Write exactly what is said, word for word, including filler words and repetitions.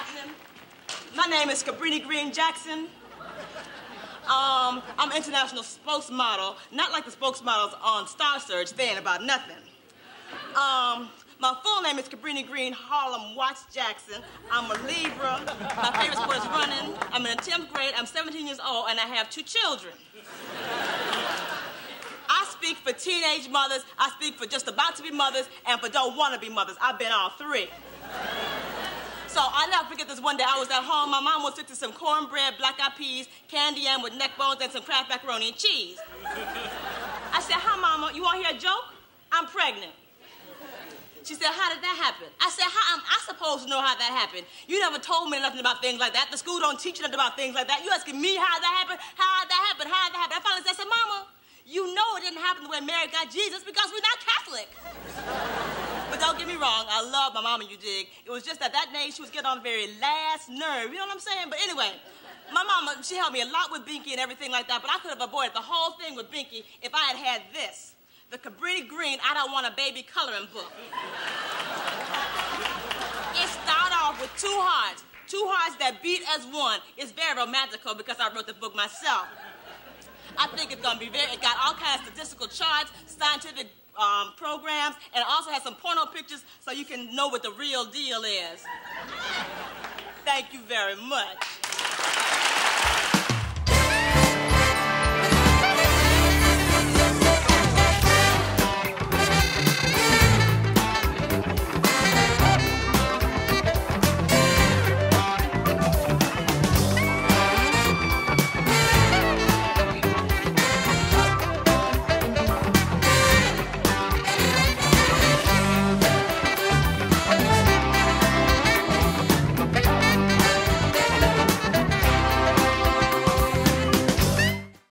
happening? My name is Cabrini Green Jackson. Um, I'm an international spokesmodel, not like the spokesmodels on Star Search, they ain't about nothing. Um, my full name is Cabrini Green Harlem Watts Jackson. I'm a Libra. My favorite sport is running. I'm in the tenth grade. I'm seventeen years old, and I have two children. I speak for teenage mothers. I speak for just about to be mothers and for don't want to be mothers. I've been all three. So I never forget this one day. I was at home. My mom was fixing some cornbread, black-eyed peas, candy yam with neck bones, and some Kraft macaroni and cheese. I said, hi, Mama. You want to hear a joke? I'm pregnant. She said, how did that happen? I said, how am I supposed to know how that happened? You never told me nothing about things like that. The school don't teach you nothing about things like that. You asking me how that happened? How did that happen? How did that happen? I finally said, I said, Mama, you know it didn't happen the way Mary got Jesus because we're not Catholic. But don't get me wrong, I love my mama, you dig. It was just at that age she was getting on the very last nerve, you know what I'm saying? But anyway, my mama, she helped me a lot with Binky and everything like that, but I could have avoided the whole thing with Binky if I had had this, the Cabrini Green I Don't Want a Baby coloring book. It started off with two hearts, two hearts that beat as one. It's very romantical because I wrote the book myself. I think it's gonna be very, it got all kinds of statistical charts, scientific um, programs, and it also has some porno pictures so you can know what the real deal is. Thank you very much.